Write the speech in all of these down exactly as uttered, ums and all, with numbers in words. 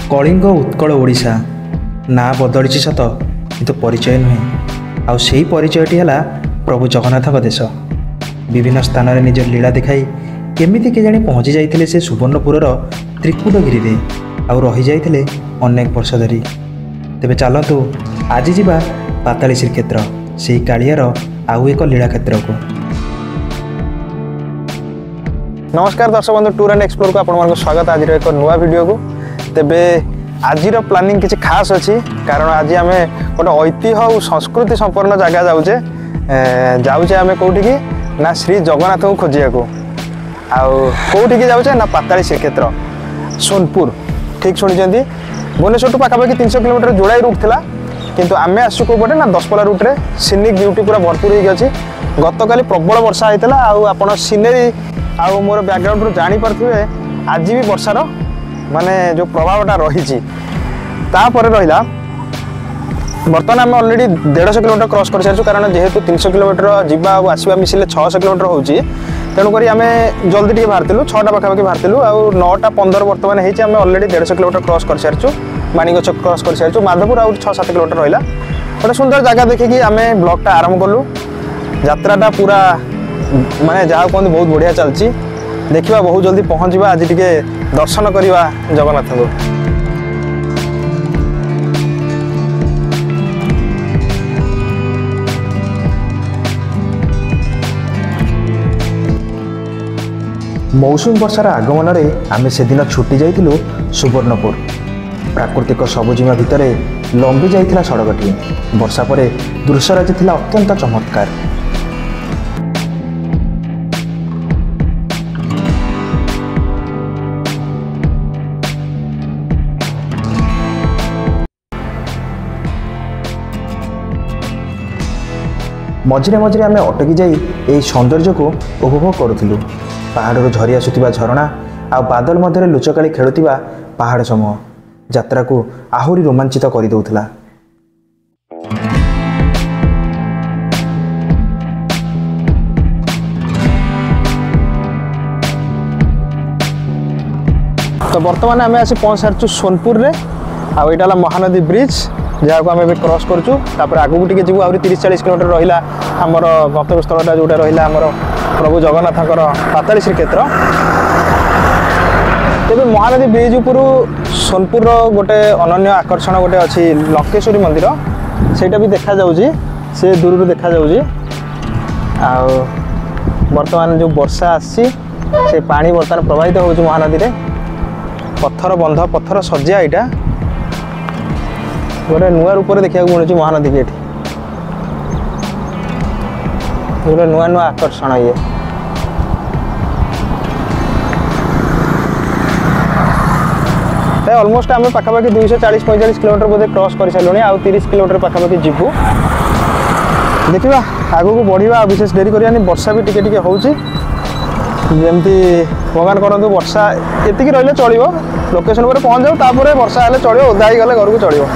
कलिंग उत्कल ओडिशा ना बदली सत किंतु परिचय नुहे आउ से परिचयटी है प्रभु जगन्नाथ देश। विभिन्न स्थान में निज लीला दिखाई केमिति केजाणी पहुँची जाते से सुवर्णपुर त्रिकुटगिरी में आउ रही जाते अनेक वर्ष धरी। तेबे चलतु आज जावा पाताली श्रीक्षेत्र से कालियार आउ एक लीला क्षेत्र को। नमस्कार दर्शक बंधु, टूर एंड एक्सप्लोर को आपको स्वागत। आज एक नुआ वीडियो को तेबे आज प्लानिंग किसी खास अच्छी कारण आज आम गोटे ऐतिह्य और संस्कृति संपन्न जगह जाऊे जाऊे आम कौटी की ना श्री जगन्नाथ को खोजिया को आउटी की जाऊे ना पाताली श्रीक्षेत्र सोनपुर। ठीक शुणी भुवनेश्वर टू पाखापाखि तीन सौ किलोमीटर जोड़ाई रूट था किंतु आम आसू कौटे ना दसपल्ला रूट्रे सीनिक ब्यूटी पूरा भरपूर होगी। गतकाली प्रबल वर्षा होता आपड़ सीनेरी आउ मोर बैकग्राउंड जानीपे आज भी वर्षार माने जो प्रभावटा रही। रहा बर्तमान आम अलरेडी डेढ़ सौ किलोमीटर क्रॉस कर सारी कारण जेहेतु तीन सौ किलोमीटर जावा आसवा मिसिले छह सौ किलोमीटर होची तेणुक आम जल्दी टे बाहर छटा पाखापाखि बाहर आउ नौटा पंदर बर्तमान होती आम अलरेडी डेढ़ सौ किलोमीटर क्रॉस कर सारी माणीगछ क्रॉस कर सारी माधवपुर आउ छः सात किलोमीटर रहा गोटे सुंदर जगह देखिकी आम ब्लॉगटा आरंभ कलु। यात्राटा पूरा माने जहाँ कहते बहुत बढ़िया चलती देखा बहुत जल्दी पहुँचवा आज टिके दर्शन करवा जगन्नाथ को। मौसुमी वर्षार आगमन में आम से दिन छुट्टी जाइलु सुवर्णपुर। प्राकृतिक सबुजिमा भितर लंबी जाइथिला सड़कटी वर्षा पर दृश्यराज थिला अत्यंत चमत्कार। मझिरे मझिरे आम अटकी जाई एही सौंदर्य को उपभोग करुथिलु। पहाड़ू झरी आसुथिबा झरणा आ बादल मध्य लुचकाली खेलुथिबा पहाड़ समूह यात्रा को आहुरी रोमांचित कर दउथिला। तो बर्तमान आम आसी पहुँच सारी सोनपुर रे आ एटा महानदी ब्रिज जहाँ को आम क्रॉस करूँ। आगू टे जीव आहरी तीस चालीस किलोमीटर रहा आमर गंतव्य स्थलटा जोटा रहा आमर प्रभु जगन्नाथ पाताली श्रीक्षेत्र। तेज महानदी ब्रिज उपरू सोनपुर गोटे अनन्य आकर्षण गोटे अच्छी लंकेश्वरी मंदिर सेटा भी देखा जाउजी से दूर देखा जाउजी। आ वर्तमान जो वर्षा आसी से पानी बर्तमान प्रवाहित हो महानदी रे पत्थर बंध पत्थर सज्जा यहाँ गोटे नुआ रूप देखा मिलूँ महानदी की। गोटे नुआ नुआ आकर्षण ये अलमोस्ट आम पाखापाखि दुई सौ चालीस पैंतालीस किलोमीटर बोधे क्रॉस कर सारे आउ तीस किलोमीटर पाखापाखि जीवु देखा आगू को बढ़िया। विशेष डेरी करानी वर्षा भी टिके टिके होची जमती भगवान करूँ वर्षा एतिकी रही चलो लोकेशन पर पहुँच जाऊ तापर वर्षा हेल्ले चलो ओदा ही गले घर को चलो।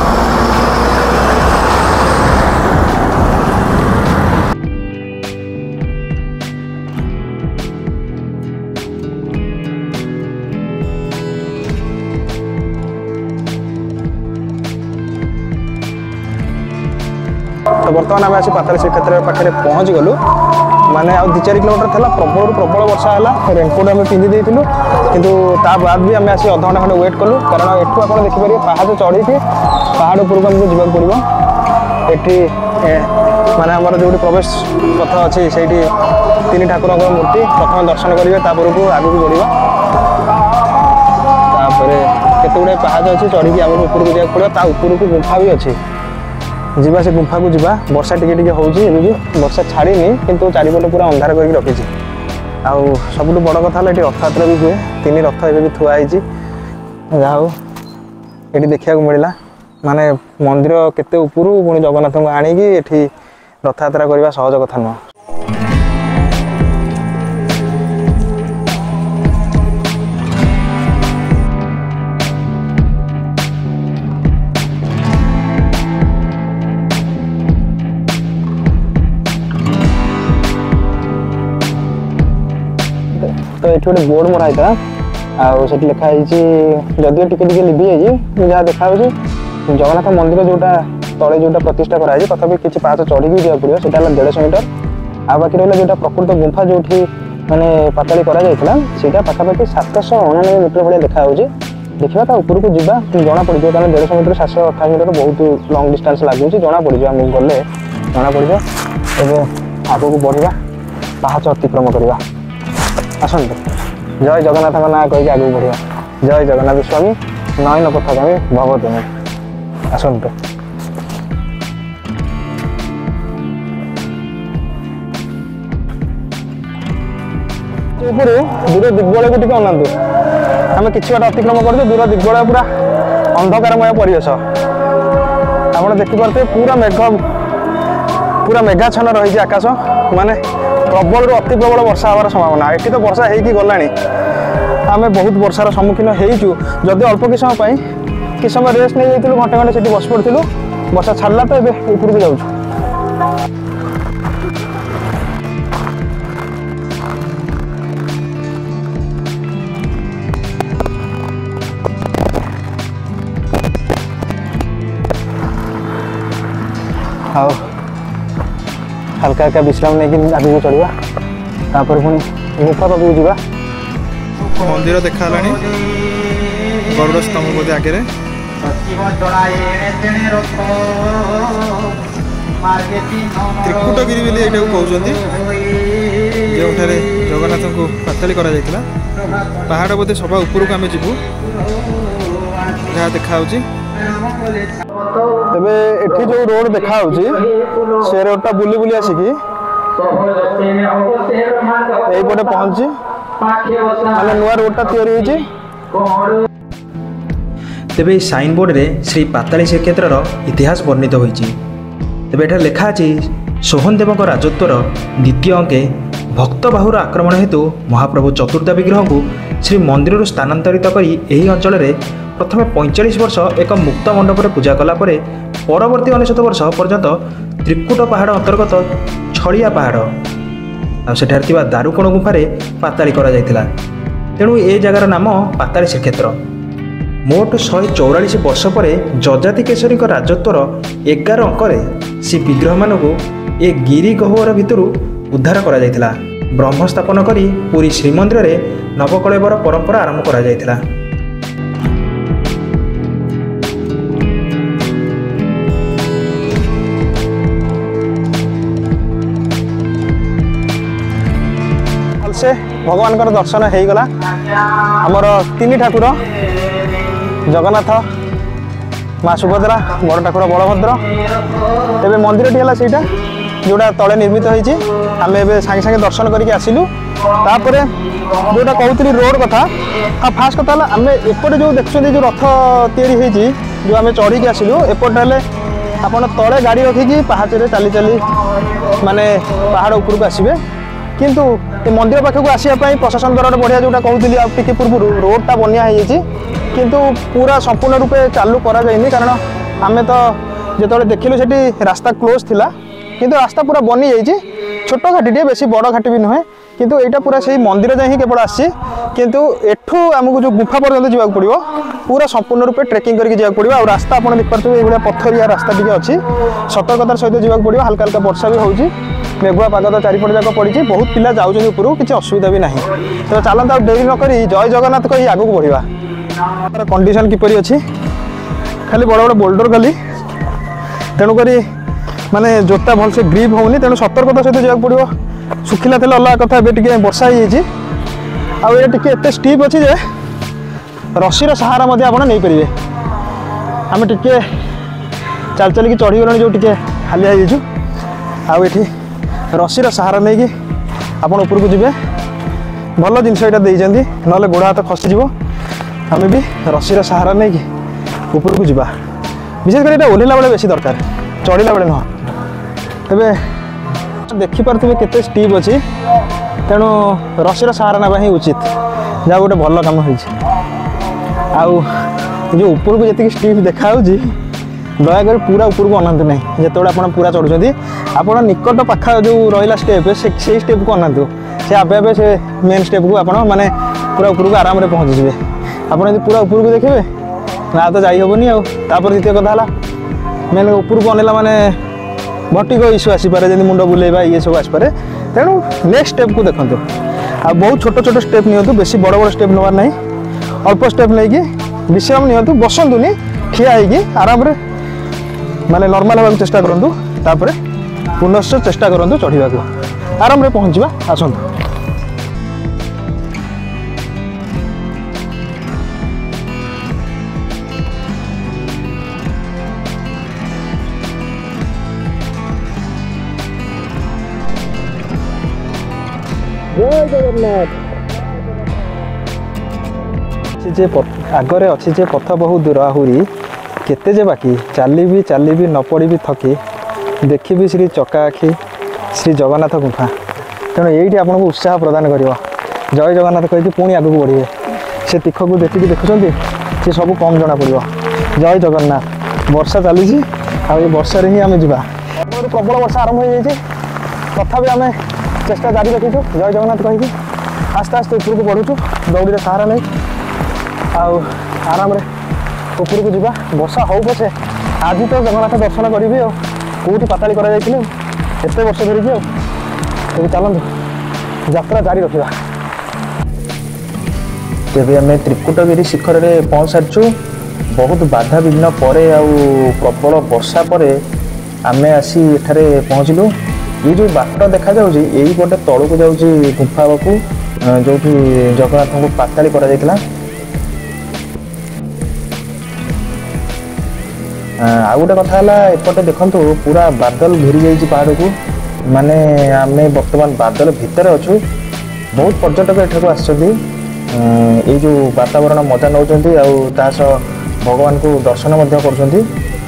तो बर्तमान आम आसी पाताली श्रीक्षेत्र पाखे पहुँच गलु माने आ दु चार किलोमीटर था प्रबल प्रबल वर्षा है रेनकोट आम पिंधि देलु किंतु ता बाद भी आम आसी अध घंटा खंडे वेट कलु कारण एठू आप देखिपारे पहाड़ चढ़ी पहाड़ उपरको आमको जावाक पड़ो। एठी माने आमर जो प्रवेश पथ अच्छी से तीन ठाकुर मूर्ति प्रथम दर्शन करेंगे तापर को आगे बढ़ा केते गुड़े पहाड़ अच्छी चढ़ी आम उपरको जावाक पड़ो। ता उपरको गुंफा भी अच्छी जीवा से गुंफा को जीवा वर्षा टिके टिके होउची एबी वर्षा छाड़ीनी किंतु चारिपटे पूरा अंधार करके रखी। आउ सबुठ बड़ कथा है रथयात्रा भी हुए तीन रथ एबे भी थुआ होइची जाऊ ये देखा मिलला माने मंदिर केते उपरू पुणी जगन्नाथ को आनिकी एठी रथयात्रा करवा सहज कथा नुह। तो ये गोटे बोर्ड मरा होता आउ सेठी लिखा होईची जदियो टिके टिके लिभि होईची जहाँ देखा होची जगन्नाथ मंदिर जोटा तले जोटा प्रतिष्ठा कराई तथापि किसी पाँच चढ़ी भी जावाक पड़ो सेटा डेढ़ मीटर आ बाकी रहा जोटा प्रकृत गुंफा जो माने पाताली करा पाखापाखि सातश अणानबे मीटर भाई देखा देखा ता उपरक जावा जना पड़ जाए कारण डेढ़ मीटर सातश अठाई मीटर बहुत लंग डिस्टेंस लगुच जना पड़ जाए आमको गले जना पड़ जाए एवं आगक बढ़ा पाहाच अतिक्रम करवा आसतु जय जगन्नाथ ना कहीकि आगू बढ़िया जय जगन्नाथ स्वामी नयन पथगामी भवतुमे आसतु दूर दिग्बल को अनातु आम कि अतिक्रम कर दूर दिग्बल पूरा अंधकारमय परिवेश आप देखिपे पूरा मेघ पूरा मेघाच्छन्न रही आकाश माने प्रबल अति प्रबल वर्षा हमार संभावना ये तो वर्षा होगी गला आम बहुत वर्षार सम्मुखीन होइचु जदि अल्प कि समय कि समय रेस्ट नहीं जाइलु घंटे घंटे सेठी बस पड़ू वर्षा छाड़ा तो ये ऊपर जाऊँ हाँ हल्का हल्का विश्राम नहीं आगे चढ़ा तापर पुणी गुफा पाखक जावा मंदिर देखा गरुड़ स्तंभ बोधे आगे त्रिकुटगिरी बोली ये कहते जो जगन्नाथ को पाताली करा पहाड़ बोधे सभा उपरको आम जीवु जहाँ देखा तेबे एठी जो रोड देखा से रोडटा बुली बुली आसिकी यहीपटे पहुँची माने नुआ रोडटा तैयारी होइची। तेबे साइन बोर्ड रे श्री पाताली श्रीक्षेत्र इतिहास वर्णित होइची। तेबे एठा लेखा अछि सोहनदेव राजत्वर द्वितीय अंके भक्तबाहुर आक्रमण हेतु महाप्रभु चतुर्धा विग्रह को श्री मंदिर स्थानांतरित करी एही अंचल रे प्रथमे पैंचाश वर्ष एक मुक्त मंडप पूजा कलापर परवर्ती अनेशत वर्ष पर्यंत त्रिकुट पहाड़ अंतर्गत छड़िया पहाड़ आठार दारुकोण गुंफारे पाताली करा जायतिला। तेणु ए जगार नाम पाताली श्रीक्षेत्र। मोट शहे चौराश वर्ष पर जजाति केशरी राजत्वर एगार अंकरे से विग्रह मानक ए गिरी गह्वर भितर उद्धार करा जायतिला। ब्रह्म स्थापन करी पुरी श्रीमंदिर रे नवकलेवर परंपरा आरंभ करा जायतिला। से भगवान का दर्शन हो गला आमर तीन ठाकुर जगन्नाथ माँ सुभद्रा बड़ ठाकुर बलभद्र तेरे मंदिर टी है सहीटा जोड़ा तले निर्मित होती आम ए सागे सागे दर्शन करके आसिलु तापर जोटा कहती रोड कथा हाँ फास्ट कथा आम एपटे जो देखुं जो रथ तैयारी जो आम चढ़ी आसिलु एपटे आपड़ तले गाड़ी रखिकी पहाचे चली चली माने पहाड़ उपरको आसबे किंतु ये मंदिर पाखक आसापी प्रशासन द्वारा बढ़िया जोटा कहती टी पूर्व रोडटा बनिया किंतु पूरा संपूर्ण रूपे चालू करा जाइनी कारण आम तो जो देखिलु से रास्ता क्लोज थिला किंतु रास्ता पूरा बनी जाइए छोट घाटी बेसी बड़ घाटी भी नुहे किंतु यहाँ पूरा से मंदिर जाए ही केवल आसी किंतु एठू आमको जो गुफा पर्यंत जावाक पड़ो पूरा संपूर्ण रूपे ट्रेकिंग करके जावाक पड़ो। रास्ता आप देखिए ये पथरिया रास्ता टी अच्छी सतर्कतार सहित जावाक पड़ो। हल्का हल्का वर्षा भी होगी मेघुआ पाग तो चारिपट जाक पड़ी बहुत पिला जाऊँ ऊपर किसी असुविधा भी ना तो चलते आप डेरी नक जय जगन्नाथ कही आगू बढ़ा तार कंडीशन किपरि अच्छी खाली बड़ बड़ बोल्डर खाली तेणुक माने जोता भल से ग्रिप होनी तेणु सतर्कता सहित जावाक पड़ो। सुखिला थे अलग कथा ए वर्षा हो टे स्टीप अच्छी जे रस्सीर सहारा आप नहीं पारे आम टे चल चल चढ़ी गल जो टे हालिया हो आठी रस्सीर सहारा नहीं कि आप ऊपर को जी भल जिनस यहाँ ना गोड़ हाथ खसीज आम भी रस्सीर सहारा नहीं कि ऊपर को जावा विशेषकर ये ओह्ला बेले बेसी दरकार चढ़ला बेले नुह तेरे देखिपे केते स्टीप अच्छी तेणु रस्सीर सहारा ना ही उचित जहाँ गोटे भल कम हो जो ऊपर को जी स्टीप देखा दयाक पूरा ऊपर को अनातु ना जो आप पूरा चढ़ुं आप निकट पाखा जो रहा स्टेप से स्टेप को अनातु से आबे आबे से मेन स्टेप को आप माने पूरा ऊपर को आराम से पहुँची जाए। आप पूरा ऊपर को देखिए ना तो जाई हेनी आपर द्वितीय कथा मेन ऊपर को अनेला माने भट्टिक इश्यू आसीपे जमी मुंड बुलेवा ये सब आसपे तेणु नेक्स्ट स्टेप को देखो आ बहुत छोट छोट स्टेप नियंतु बेसी बड़ बड़ स्टेप नवार नहीं अल्प स्टेप नहीं विश्राम नियंतु बसंतुनी ठिया होगी आराम रे माने नॉर्मल होगा चेष्टा करूँ तापर पुनश्च चेष्टा करूँ चढ़ा को आराम रे पहुँचवा आसतु जय जगन्नाथ जे आगरे अच्छी जे पथ बहुत दूर आहुरी केते जे बाकी चाली भी चाली भी न पड़ी भी थकी देखी भी श्री चका आखि श्री जगन्नाथ गुफा तेणु यही आपको उत्साह प्रदान कर जय जगन्नाथ कहीकि पुणी आगू बढ़े से तीख को देखिए देखुं सी सब कम जना पड़ो जय जगन्नाथ वर्षा चली वर्षा ही आम जा प्रबल वर्षा आरंभ हो जाए तथा आम चेष्टा जारी रखीचु जय जगन्नाथ कहीकि आस्ते आस्ते ऊपर को बढ़ुचु दौड़ी सहारा नहीं आउ आराम रे ऊपर को जीवा वर्षा हो पछे आज तो जगन्नाथ दर्शन करी कौटी पाताली कर एत वर्ष धरिकी आगे चलतु यात्रा जारी रखा तेज आम त्रिकुटगिरी शिखर में पहुँच सारिचु बहुत बाधा विघ्न पर प्रबल वर्षा पर आम आसी एठारे पहुँचलु ये जो बाट देखा जाऊँगी यही गोटे तौक जाऊँगी गुफा को जो जगन्नाथ को पाताली करा जायतिला आ गोटे कथा एपटे देखु पूरा बादल घेरी जाइए पहाड़ को माने आम बर्तमान बादल भितर अच्छु बहुत पर्यटक एठाक आसछन्ति ये जो वातावरण मजा नौ भगवान को दर्शन कर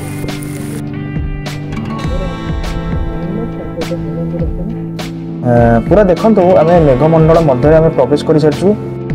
पूरा देखु आम मेघमंडल मध्य आम प्रवेश कर सारी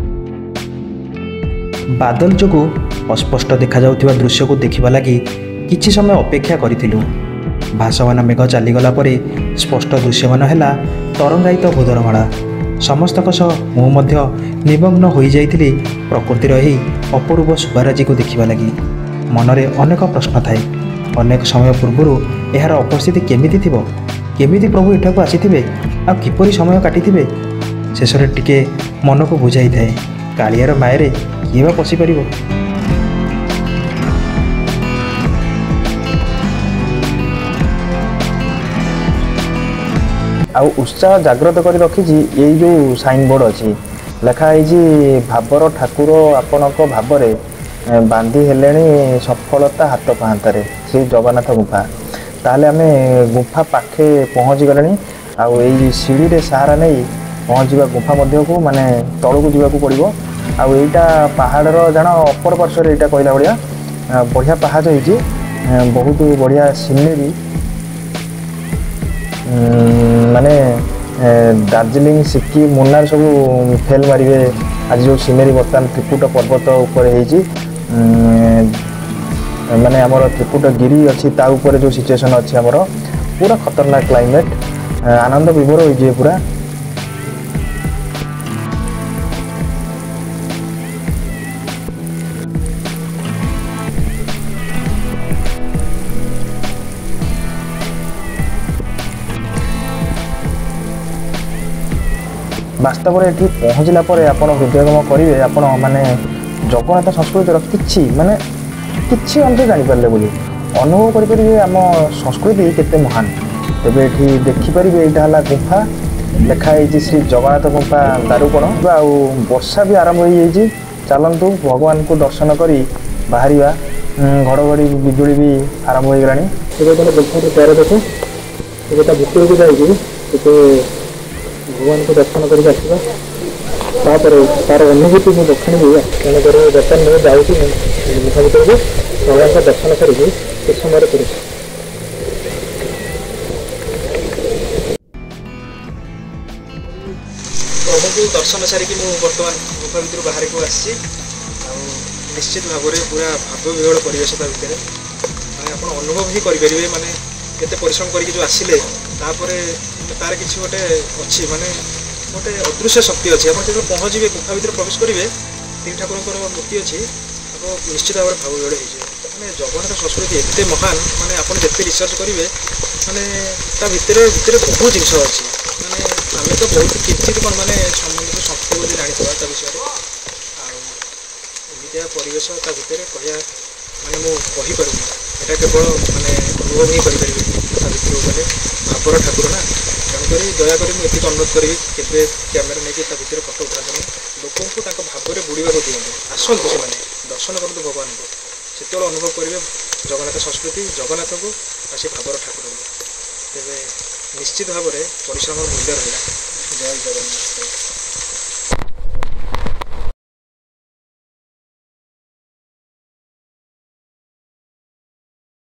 बादल जो अस्पष्ट देखा जाउथिबा दृश्य को देखिबा लगी किछि समय अपेक्षा करिथिलु। भासमान मेघ चलीगला परे स्पष्ट दृश्यमान है तरंगायित भूधरमाला समस्तक सह मु मध्य निमग्न हो जाइथिली प्रकृतिर एही अपूर्व शुभाराजी को देखिबा लगी। मनरे अनेक प्रश्न थाए अनेक समय पूर्व यार उपस्थिति केमिति थिबो केमिति प्रभु एठाकू आसीथिबे आ किपरि समय काटिथिबे शेषरे टिके मन को बुझाई थाए कालियार मायरे किए बा पशि परिबो। आउ उत्साह जाग्रत कर रखी ये जो साइन बोर्ड अच्छी लिखाई भावर ठाकुर आपणक भावरे बांधी हेले सफलता हाथ पाहांतारे श्री जगन्नाथ गुफा ताहले आम गुफा पाखे पहुँच गले आउ यही सीढ़ी रे सहारा नहीं पहुँचवा गुफा मध्य को माने तल को जावाक पड़ो आउ एटा पहाड़र जान अपर पार्श्वर यहाँ कहला भाया बढ़िया पहाड़ हो बहुत बढ़िया सीनेरी माने दार्जिलिंग सिक्किम मुन्नार सब फेल मारे आज जो सीनेरी बर्तमान त्रिकुट पर्वत उपर माने आमर त्रिकुट गिरी अच्छी ता ऊपर जो सिचुएशन अच्छी आमर पूरा खतरनाक क्लाइमेट आनंद विभोर हो पूरा। वास्तव में ये पहुँचला आपण हृदयगम करेंगे आपण माने जगन्नाथ संस्कृतिर किछि माने किछि अंश जानीपारे बोली अनुभव करेंगे आम संस्कृति केते महान तेज ये देखिपारे यहाँ है गुफा लिखाई श्री जगन्नाथ गुफा दारुपण आउ वर्षा भी आरंभ हो जाइए चलतु भगवान को दर्शन करी बाहर घड़घड़ी बिजुली भी आरंभ हो गलानी गुफा पैर देखो भितर को जाइए भगवान को दर्शन करके आसवा तापर तार अनुभूति मुझे दक्षिण भी तेणुक दर्शन नहीं जाऊँगी गुफा भर को भगवान का दर्शन करके कुछ समय कर प्रभु को दर्शन सारिकी बर्तमान गुफा भर बाहर को आसी निश्चित भाव में पूरा भाव विहल परिवेश भितर आप अनुभव ही करेंगे माने केते परिश्रम करके जो आसिले तापर तार किसी गोटे अच्छी माने गोटे अदृश्य शक्ति अच्छी आप जो पहुँचे गुफा भितर प्रवेश करेंगे तीन ठाकुर मूर्ति अच्छी आप निश्चित भाव में भाव जोड़े हो मैंने जगन्नाथ संस्कृति एत महान माने आप जिते रिसर्च करेंगे माने ता भितर भितर बहुत जिन अच्छी माने आम तो बहुत किंचित कौन मैंने समुद्र शक्ति बोली जानी ता विषय एमतिया परिवेश ता भितर कह माने मुझे यहाँ केवल माने अनुभव ही करें ता भितर गले भावर ठाकुर ना तेणुक दयाकोरी मुझे अनुरोध करी के कैमेरा नहीं ता भितर फटो उठाते लोक भाव में बुड़ाक दिखाते आसतु से दर्शन करते भगवान को से अनुभव करेंगे जगन्नाथ संस्कृति जगन्नाथ को आसी भावर ठाकुर को तेज निश्चित भाव में परिश्रम मूल्य रहा। जय जगन्नाथ।